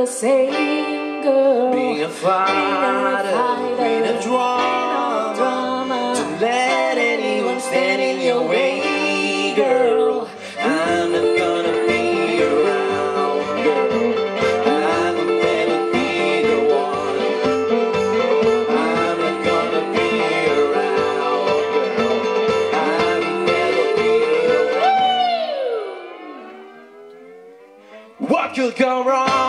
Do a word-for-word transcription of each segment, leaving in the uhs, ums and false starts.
the same girl. Being a fighter, being a drama, to let anyone stand in your way, girl. I'm not gonna be around, girl. I will never be the one. I'm not gonna be around, girl. I will never be the one. What could go wrong?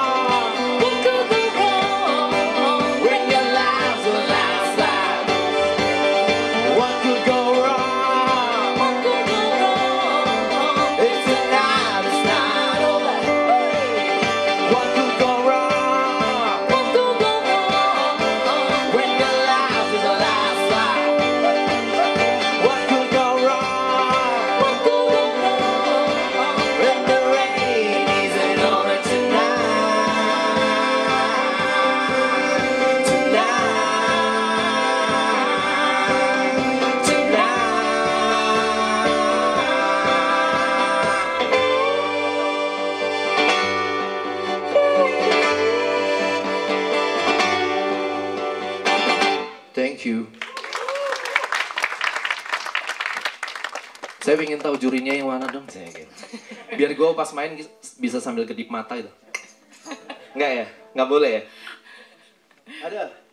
Thank you. Saya ingin tahu jurinya yang mana dong, saya gitu. Biar gue pas main bisa sambil kedip mata itu. Enggak ya? Enggak boleh ya? Ada.